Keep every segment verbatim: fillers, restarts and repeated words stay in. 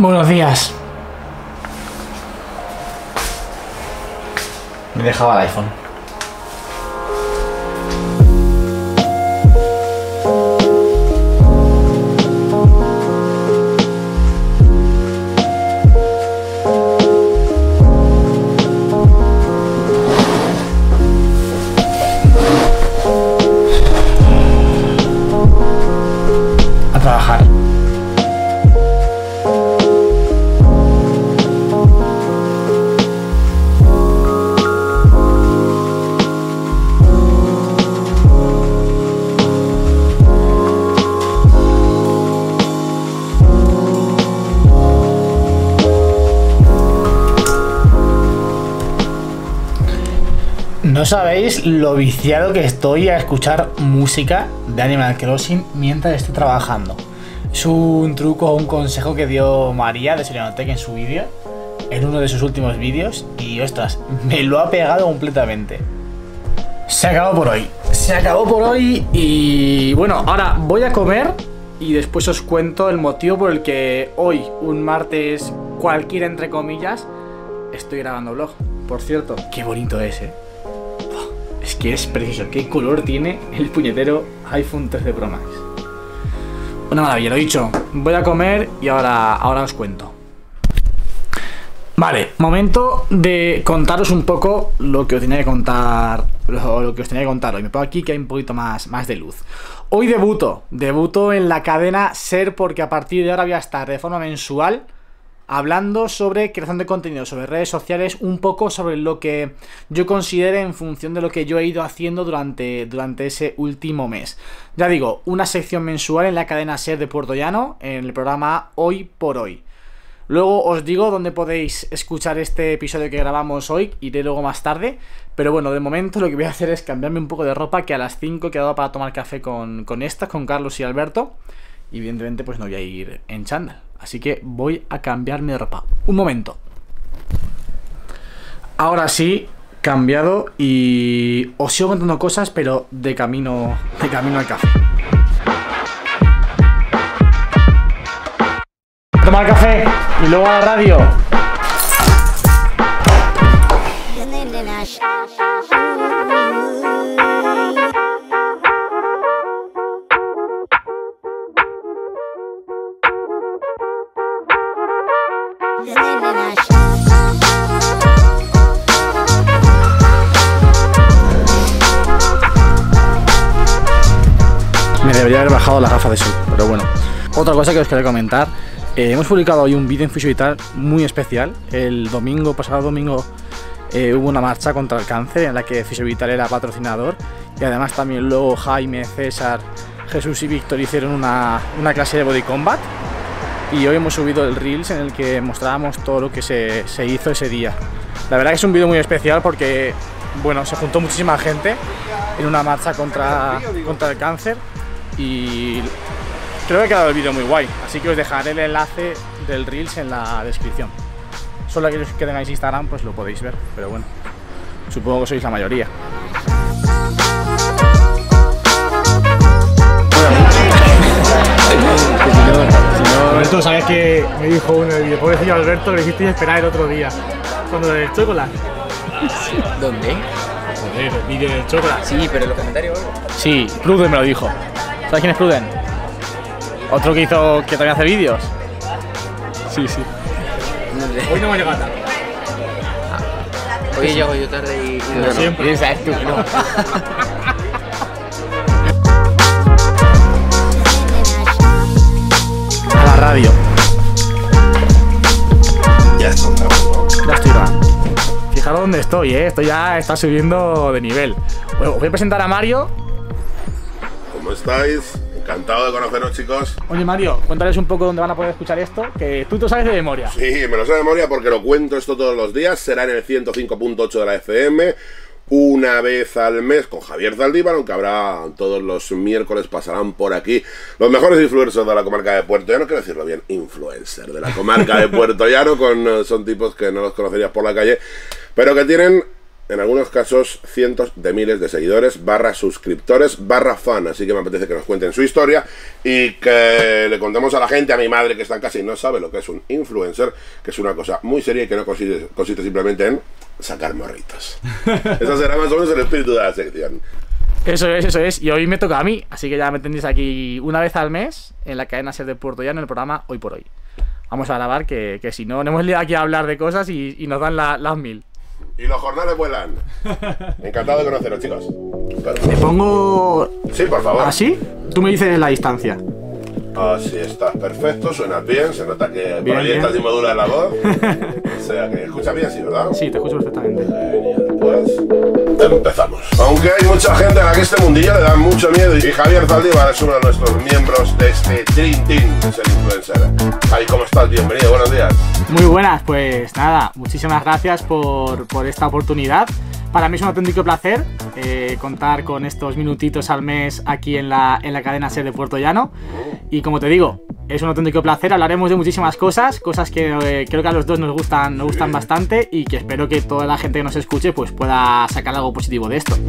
Buenos días. Me dejaba el iPhone. A trabajar. No sabéis lo viciado que estoy a escuchar música de Animal Crossing mientras estoy trabajando. Es un truco o un consejo que dio María de Serianotech en su vídeo, en uno de sus últimos vídeos, y ostras, me lo ha pegado completamente. Se acabó por hoy. Se acabó por hoy y bueno, ahora voy a comer y después os cuento el motivo por el que hoy, un martes cualquiera entre comillas, estoy grabando vlog. Por cierto, qué bonito es, eh. Es que es precioso, qué color tiene el puñetero iPhone trece Pro Max. Una maravilla, lo dicho. Voy a comer y ahora, ahora os cuento. Vale, momento de contaros un poco lo que os tenía que contar. Lo, lo que os tenía que contar hoy. Me pongo aquí que hay un poquito más, más de luz. Hoy debuto, debuto en la cadena SER, porque a partir de ahora voy a estar de forma mensual hablando sobre creación de contenido, sobre redes sociales, un poco sobre lo que yo considere en función de lo que yo he ido haciendo durante, durante ese último mes. Ya digo, una sección mensual en la cadena SER de Puerto Llano, en el programa Hoy por Hoy. Luego os digo dónde podéis escuchar este episodio que grabamos hoy, iré luego más tarde. Pero bueno, de momento lo que voy a hacer es cambiarme un poco de ropa, que a las cinco he quedado para tomar café con, con estas, con Carlos y Alberto. Y evidentemente pues no voy a ir en chándal, así que voy a cambiarme de ropa. Un momento. Ahora sí, cambiado y os sigo contando cosas, pero de camino, de camino al café. Tomar café y luego a la radio. Me debería haber bajado las gafas de sol, pero bueno. Otra cosa que os quería comentar, eh, hemos publicado hoy un vídeo en Fisio Vital muy especial. El domingo, pasado domingo, eh, hubo una marcha contra el cáncer en la que Fisio Vital era patrocinador, y además también luego Jaime, César, Jesús y Víctor hicieron una, una clase de body combat. Y hoy hemos subido el Reels en el que mostrábamos todo lo que se, se hizo ese día. La verdad que es un vídeo muy especial porque, bueno, se juntó muchísima gente en una marcha contra, contra el cáncer y creo que ha quedado el vídeo muy guay. Así que os dejaré el enlace del Reels en la descripción. Solo aquellos que tengáis Instagram pues lo podéis ver, pero bueno, supongo que sois la mayoría. Alberto, ¿sabes que me dijo uno, el pobrecillo Alberto, que le hiciste esperar el otro día? Cuando del chocolate. ¿Dónde? Joder, el vídeo del chocolate. Sí, pero en los comentarios. Sí, Pruden me lo dijo. ¿Sabes quién es Pruden? Otro que hizo, que también hace vídeos. Sí, sí. No sé. Hoy no me ha llegado tarde. Ah. Hoy llego yo tarde y, y Como siempre. Y sabes tú, ¿no? A la radio. Ya estoy grabando. Ya estoy grabando. Fijaros dónde estoy, ¿eh? Esto ya está subiendo de nivel. Bueno, os voy a presentar a Mario. ¿Cómo estáis? Encantado de conoceros, chicos. Oye, Mario, cuéntales un poco dónde van a poder escuchar esto, que tú te lo sabes de memoria. Sí, me lo sé de memoria porque lo cuento esto todos los días. Será en el ciento cinco punto ocho de la F M, una vez al mes con Javier Zaldívar, aunque habrá todos los miércoles, pasarán por aquí los mejores influencers de la comarca de Puerto Llano. Quiero decirlo bien, influencer de la comarca de Puerto Llano, con, son tipos que no los conocerías por la calle, pero que tienen en algunos casos cientos de miles de seguidores, barra suscriptores, barra fan. Así que me apetece que nos cuenten su historia y que le contemos a la gente, a mi madre que está en casa y no sabe lo que es un influencer, que es una cosa muy seria y que no consiste, consiste simplemente en sacar morritos. Ese será más o menos el espíritu de la sección. Eso es, eso es. Y hoy me toca a mí, así que ya me tenéis aquí una vez al mes en la cadena SER de Puerto Llano, en el programa Hoy por Hoy. Vamos a grabar, que, que si no, nos hemos liado aquí a hablar de cosas y, y nos dan la, las mil. Y los jornales vuelan. Encantado de conoceros, chicos. ¿Te pongo...? Sí, por favor. ¿Así? Tú me dices la distancia. Así estás perfecto, suenas bien, se nota que Bien, por ahí bien. estás modula la voz. O sea que escucha bien, sí, ¿verdad? Sí, te escucho perfectamente. Genial, pues empezamos. Aunque hay mucha gente a la que este mundillo le da mucho miedo, y Javier Zaldívar es uno de nuestros miembros de este Dream Team, de ser influencer. Javi, ¿cómo estás? Bienvenido, buenos días. Muy buenas, pues nada, muchísimas gracias por, por esta oportunidad. Para mí es un auténtico placer eh, contar con estos minutitos al mes aquí en la, en la cadena SER de Puerto Llano. Y como te digo, es un auténtico placer. Hablaremos de muchísimas cosas, cosas que eh, creo que a los dos nos gustan, nos gustan bastante y que espero que toda la gente que nos escuche pues pueda sacar algo positivo de esto.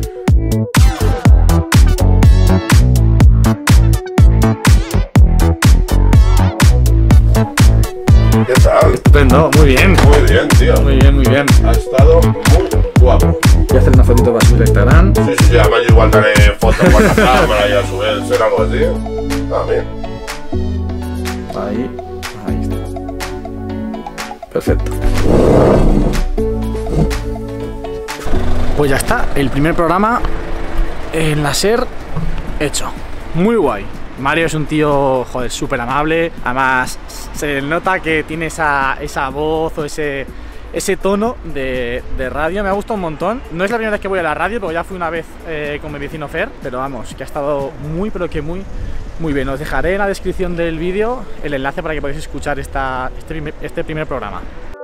¿Qué tal? Estupendo, muy bien. Muy bien, tío. Muy bien, muy bien. Ha estado muy guapo. Voy a hacer una fotito para subir a Instagram. Sí, sí, sí, además yo igual daré fotos por la cámara y a su vez ser algo así. Ah, bien. Ahí, ahí está. Perfecto. Pues ya está, el primer programa en la SER hecho. Muy guay. Mario es un tío, joder, súper amable. Además, se nota que tiene esa, esa voz o ese, ese tono de, de radio. Me ha gustado un montón. No es la primera vez que voy a la radio, porque ya fui una vez eh, con mi vecino Fer. Pero vamos, que ha estado muy, pero que muy, muy bien. Os dejaré en la descripción del vídeo el enlace para que podáis escuchar esta, este, primer, este primer programa.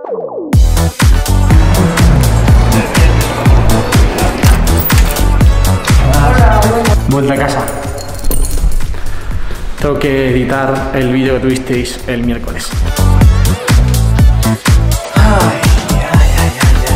Vuelta a casa. Tengo que editar el vídeo que tuvisteis el miércoles. Ay, ay, ay, ay,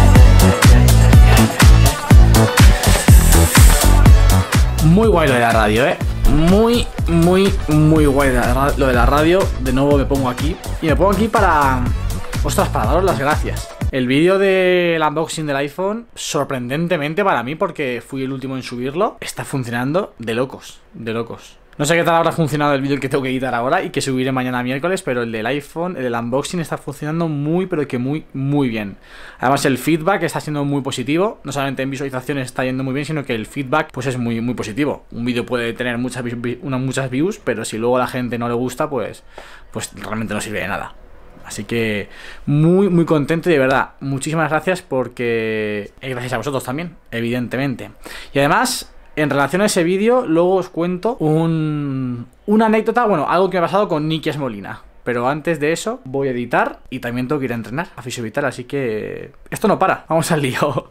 ay, ay. Muy guay lo de la radio, eh. Muy, muy, muy guay lo de la radio. De nuevo me pongo aquí. Y me pongo aquí para... Ostras, para daros las gracias. El vídeo del unboxing del iPhone, sorprendentemente para mí, porque fui el último en subirlo, está funcionando de locos, de locos. No sé qué tal habrá funcionado el vídeo que tengo que editar ahora y que subiré mañana miércoles, pero el del iPhone, el del unboxing está funcionando muy, pero que muy, muy bien. Además el feedback está siendo muy positivo, no solamente en visualizaciones está yendo muy bien, sino que el feedback pues es muy, muy positivo. Un vídeo puede tener muchas, unas, muchas views, pero si luego a la gente no le gusta, pues, pues realmente no sirve de nada. Así que muy, muy contento y de verdad, muchísimas gracias porque... Y gracias a vosotros también, evidentemente. Y además... En relación a ese vídeo, luego os cuento un, una anécdota, bueno, algo que me ha pasado con Nikias Molina. Pero antes de eso, voy a editar y también tengo que ir a entrenar a Fisio Vital, así que esto no para, vamos al lío.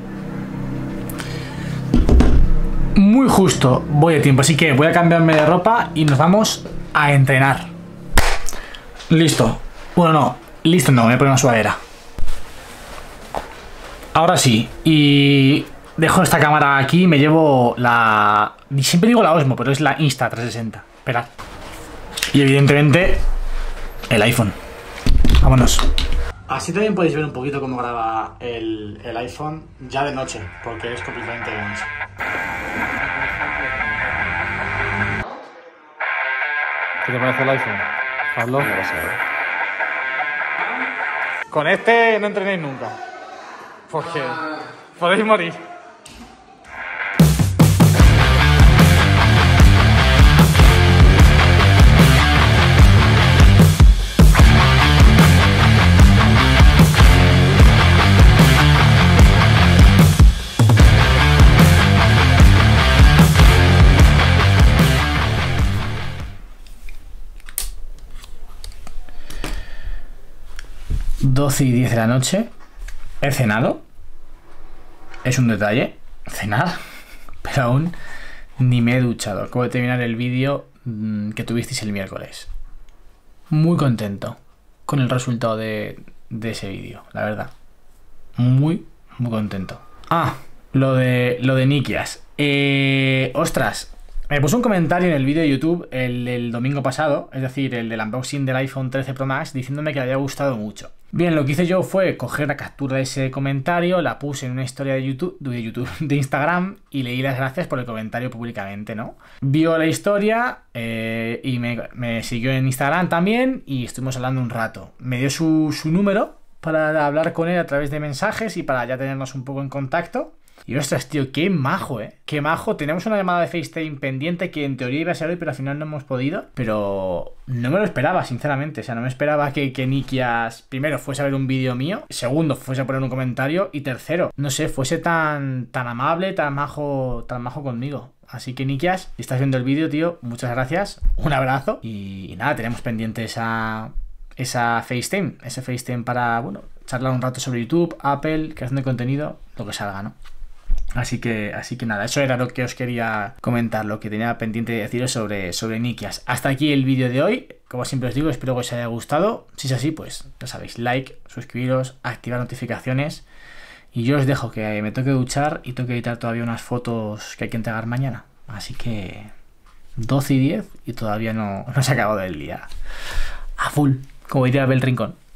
Muy justo, voy de tiempo, así que voy a cambiarme de ropa y nos vamos a entrenar. Listo. Bueno, no, listo no, me voy a poner una sudadera. Ahora sí, y... Dejo esta cámara aquí y me llevo la... Siempre digo la Osmo, pero es la Insta trescientos sesenta. Esperad. Y evidentemente, el iPhone. Vámonos. Así también podéis ver un poquito cómo graba el, el iPhone ya de noche, porque es completamente de noche. ¿Qué te parece el iPhone? Pablo. Con este no entrenéis nunca, porque podéis morir. doce y diez de la noche. He cenado. Es un detalle cenar, pero aún ni me he duchado. Acabo de terminar el vídeo mmm, que tuvisteis el miércoles. Muy contento con el resultado de, de ese vídeo, la verdad. Muy, muy contento. Ah, lo de, lo de Nikias. Eh, ostras, me puso un comentario en el vídeo de YouTube el, el domingo pasado, es decir, el del unboxing del iPhone trece Pro Max, diciéndome que le había gustado mucho. Bien, lo que hice yo fue coger la captura de ese comentario, la puse en una historia de YouTube, de YouTube, de Instagram, y leí las gracias por el comentario públicamente, ¿no? Vio la historia eh, y me, me siguió en Instagram también y estuvimos hablando un rato. Me dio su, su número para hablar con él a través de mensajes y para ya tenernos un poco en contacto. Y ostras, tío, qué majo, ¿eh? Qué majo. Tenemos una llamada de FaceTime pendiente que en teoría iba a ser hoy, pero al final no hemos podido. Pero no me lo esperaba, sinceramente. O sea, no me esperaba que, que Nikias, primero, fuese a ver un vídeo mío. Segundo, fuese a poner un comentario. Y tercero, no sé, fuese tan, tan amable, tan majo, tan majo conmigo. Así que, Nikias, si estás viendo el vídeo, tío, muchas gracias. Un abrazo. Y, y nada, tenemos pendiente esa, esa FaceTime. Ese FaceTime para, bueno, charlar un rato sobre YouTube, Apple, creación de contenido, lo que salga, ¿no? Así que, así que nada, eso era lo que os quería comentar, lo que tenía pendiente de deciros sobre, sobre Nikias. Hasta aquí el vídeo de hoy. Como siempre os digo, espero que os haya gustado. Si es así, pues ya sabéis, like, suscribiros, activar notificaciones. Y yo os dejo que me toque duchar y toque editar todavía unas fotos que hay que entregar mañana. Así que doce y diez y todavía no, no se ha acabado el día. A full, como diría Abel Rincón.